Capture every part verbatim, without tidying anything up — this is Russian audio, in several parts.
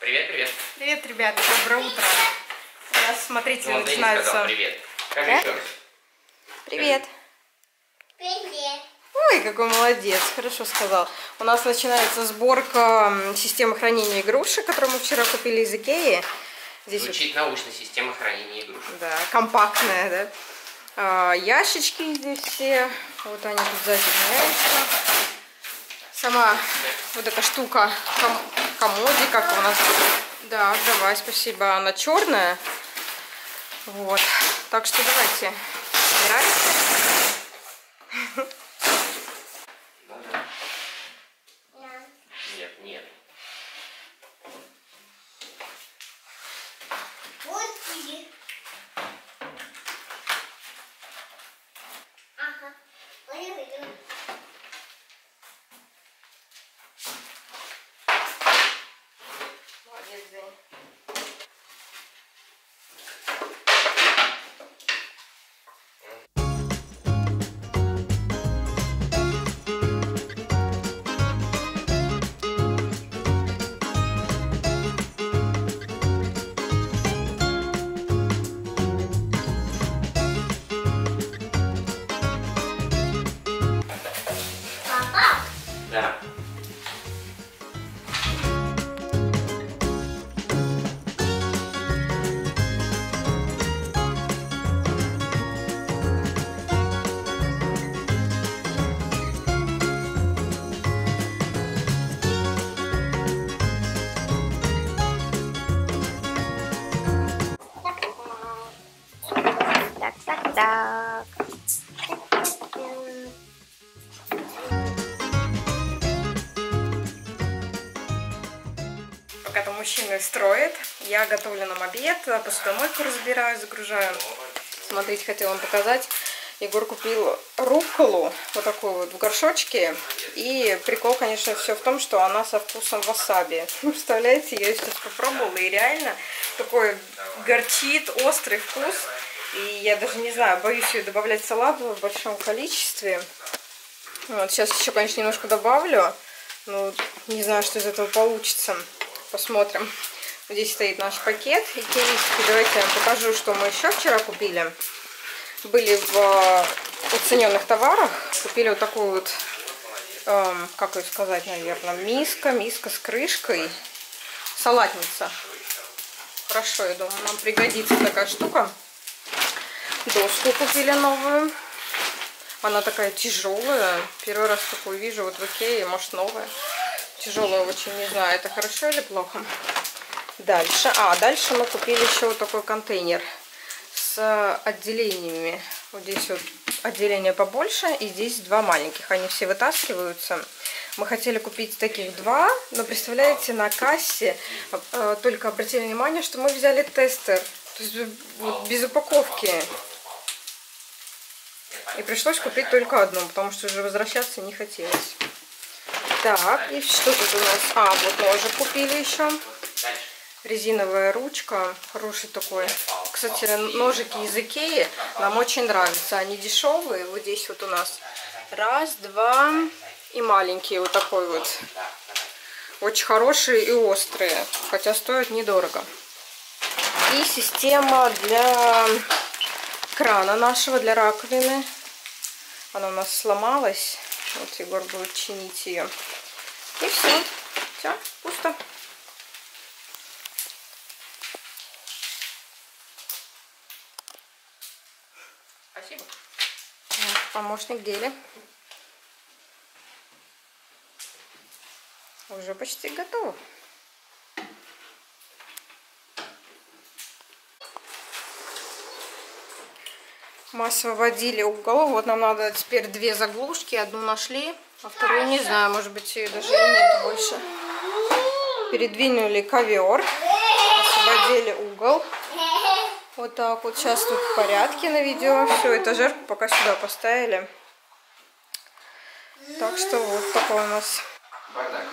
Привет, привет. Привет, ребята, доброе утро. У нас, смотрите, ну, начинается... сказал привет. Скажи да? еще раз. Привет. Привет. Ой, какой молодец, хорошо сказал. У нас начинается сборка системы хранения игрушек, которую мы вчера купили из Икеи. Здесь Звучит вот... научно, система хранения игрушек. Да, компактная, да. А, ящички здесь все. Вот они тут сзади меняются. Сама вот эта штука, ком комоди, как у нас. Да, давай, спасибо. Она черная. Вот. Так что давайте собирать. Нет, нет. Вот и. Ага. Ой-ой-ой. Молодец, Зень. Папа. Да. Так, так, так. Пока там мужчины строят, я готовлю нам обед, посудомойку разбираю, загружаю. Смотрите, хотела вам показать. Егор купил рукколу, вот такую вот в горшочке. И прикол, конечно, все в том, что она со вкусом васаби. Представляете, я сейчас попробовала, и реально такой горчит, острый вкус. И я даже не знаю, боюсь ее добавлять в салат в большом количестве. Вот, сейчас еще, конечно, немножко добавлю. Ну, не знаю, что из этого получится. Посмотрим. Здесь стоит наш пакет икеевский. Давайте я вам покажу, что мы еще вчера купили. Были в уцененных товарах. Купили вот такую вот, эм, как ее сказать, наверное, миска. Миска с крышкой. Салатница. Хорошо, я думаю, нам пригодится такая штука. Доску купили новую. Она такая тяжелая. Первый раз такую вижу вот в Икее, может, новая. Тяжелая очень, не знаю, это хорошо или плохо. Дальше. А, дальше мы купили еще вот такой контейнер с отделениями. Вот здесь вот отделение побольше, и здесь два маленьких. Они все вытаскиваются. Мы хотели купить таких два, но, представляете, на кассе э, только обратили внимание, что мы взяли тестер. То есть вот, без упаковки. И пришлось купить только одну, потому что уже возвращаться не хотелось. Так, и что тут у нас? А, вот ножик купили еще. Резиновая ручка. Хороший такой. Кстати, ножики из Икеи нам очень нравятся. Они дешевые. Вот здесь вот у нас раз, два и маленький вот такой вот. Очень хорошие и острые. Хотя стоят недорого. И система для крана нашего, для раковины. Она у нас сломалась. Вот Егор будет чинить ее. И все. Все, пусто. Спасибо. Помощник Гели. Уже почти готово. Мы освободили угол. Вот нам надо теперь две заглушки. Одну нашли, а вторую не знаю. Может быть, ее даже и нет больше. Передвинули ковер. Освободили угол. Вот так вот. Сейчас тут в порядке на видео. Все, этажерку пока сюда поставили. Так что вот такой у нас Бардак.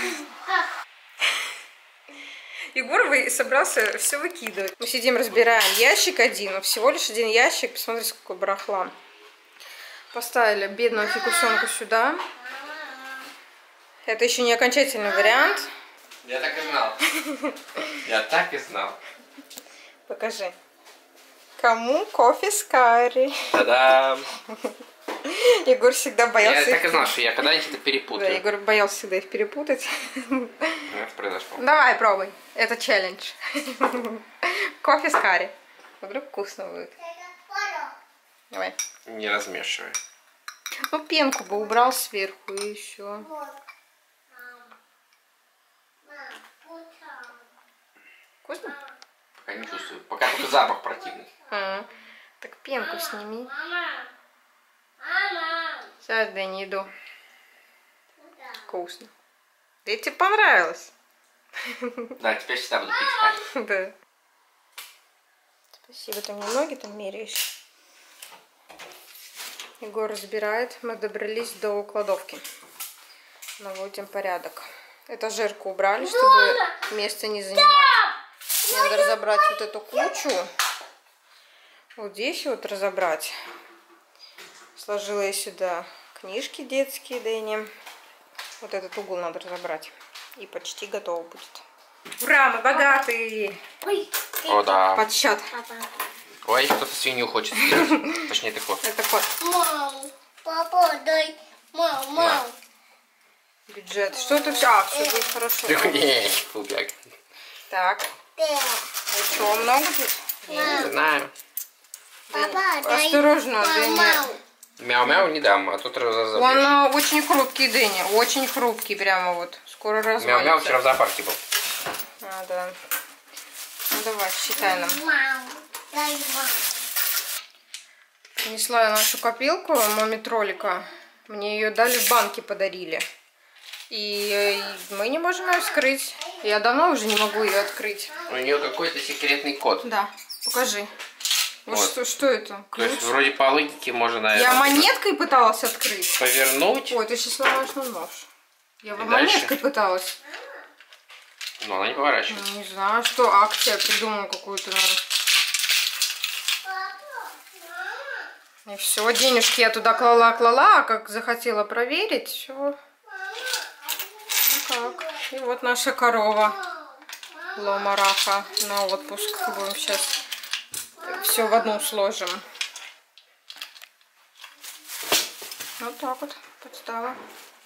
Егор вы собрался все выкидывать. Мы сидим, разбираем ящик один. Всего лишь один ящик. Посмотрите, сколько барахла. Поставили бедную фикусенку сюда. Это еще не окончательный вариант. Я так и знал. Я так и знал. Покажи. Кому кофе с карри? Та-дам! Егор всегда боялся. Я так и их- знал, что я когда-нибудь это Да, перепутаю. Егор боялся всегда их перепутать. Это произошло. Давай, пробуй. Это челлендж. Кофе с карри. Вдруг вкусно будет. Давай. Не размешивай. Ну, пенку бы убрал сверху и еще. Вкусно? Пока не чувствую. Пока только запах противный. А, так пенку сними. Сейчас, да, не иду. Вкусно. Да и тебе понравилось. Да, теперь всегда буду пить карри. Да. Спасибо, ты мне ноги там меряешь. Егор разбирает. Мы добрались до кладовки. Наводим порядок. Этажерку убрали, чтобы место не занимать. Мне надо разобрать вот эту кучу. Вот здесь вот разобрать. Сложила я сюда книжки детские Дэни. Вот этот угол надо разобрать. И почти готово будет. Ура, мы богатые! О, да. Подсчет. Ой, кто-то свинью хочет сделать. Точнее, ты кот. Это кот. Мам, папа, дай. Мам, мам. Бюджет. Что это все? А, все будет хорошо. Эй, кубик. Так. Да. Ну что, много тут? Не знаю. Папа, дай. Осторожно, Дэнни. Мам. Мяу-мяу не дам, а тут разобьешь. Он а, очень хрупкий, Дэнни. Очень хрупкий прямо вот. Скоро развалится. Мяу-мяу вчера в зоопарке был. А, да. Ну давай, считай нам. Мам, дай, мам. Принесла я нашу копилку мумитролика. Мне ее дали в банке, подарили. И мы не можем ее вскрыть. Я давно уже не могу ее открыть. У нее какой-то секретный код. Да, покажи. Ну Вот. что, что это? То есть Ключ? вроде по логике можно, Я наверное, монеткой пыталась открыть. повернуть. Ой, ты сейчас сломаешь нам нож. Я И монеткой дальше? пыталась. Но она не поворачивается. Ну, не знаю, что акция придумала какую-то. наверное. И все, денежки я туда клала-клала, а как захотела проверить, все. Ну как. И вот наша корова Ломараха на отпуск. Будем сейчас все в одну сложим. Вот так вот подстава.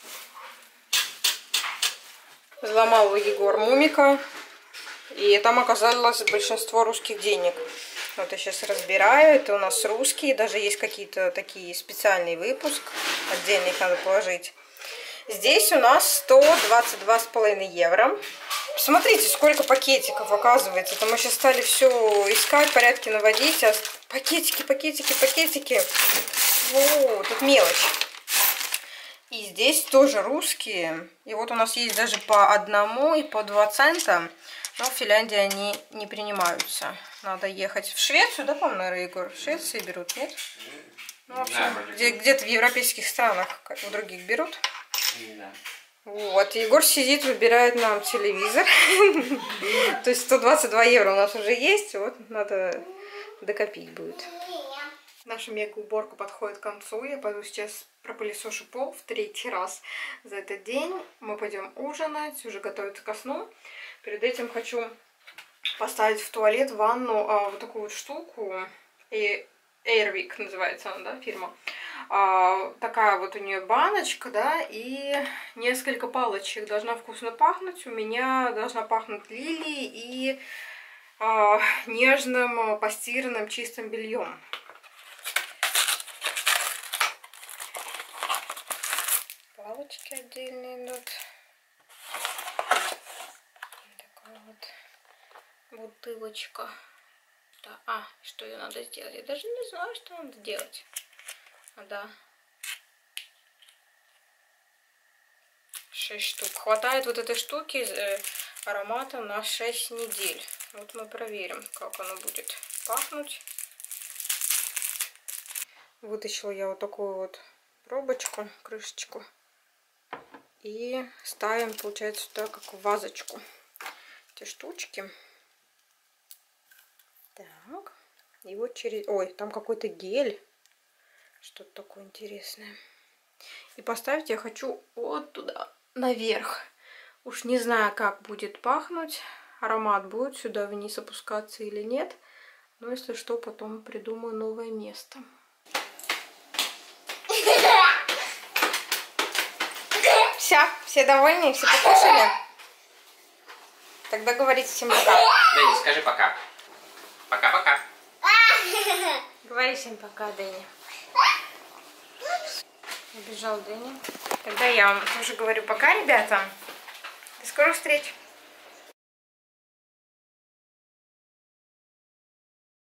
Взломал Егор мумика. И там оказалось большинство русских денег. Вот я сейчас разбираю. Это у нас русские. Даже есть какие-то такие специальный выпуск. Отдельно их надо положить. Здесь у нас сто двадцать два с половиной евро. Посмотрите, сколько пакетиков оказывается. Это мы сейчас стали все искать, порядки наводить. А пакетики, пакетики, пакетики. О, тут мелочь. И здесь тоже русские. И вот у нас есть даже по одному и по два цента. Но в Финляндии они не принимаются. Надо ехать в Швецию, да, по-моему, наверное, Егор? В Швеции берут, нет? Ну, в общем, Да, где- где-то в европейских странах, как в других, берут. Да. Вот, Егор сидит, выбирает нам телевизор. То есть сто двадцать два евро у нас уже есть. Вот, надо докопить будет. Наша мега-уборка подходит к концу. Я пойду сейчас пропылесошу пол в третий раз за этот день. Мы пойдем ужинать, уже готовиться ко сну. Перед этим хочу поставить в туалет, в ванну а, вот такую вот штуку. И Airwick называется она, да, фирма. А, такая вот у нее баночка, да, и несколько палочек. Должна вкусно пахнуть. У меня должна пахнуть лилией и а, нежным постиранным чистым бельем. Палочки отдельно идут. Такая вот бутылочка. Да. А, что ее надо сделать? Я даже не знаю, что надо делать. А, да. шесть штук. Хватает вот этой штуки э, аромата на шесть недель. Вот мы проверим, как оно будет пахнуть. Вытащила я вот такую вот пробочку, крышечку. И ставим, получается, сюда как в вазочку эти штучки. Так. И вот через... Ой, там какой-то гель. Что-то такое интересное. И поставить я хочу вот туда, наверх. Уж не знаю, как будет пахнуть. Аромат будет сюда вниз опускаться или нет. Но если что, потом придумаю новое место. Все, все довольны, все покушали? Тогда говорите всем пока. Дэнни, скажи пока. Пока-пока. Говори всем пока, Дэнни. Убежал Дэнни. Тогда я вам тоже говорю пока, ребята. До скорых встреч.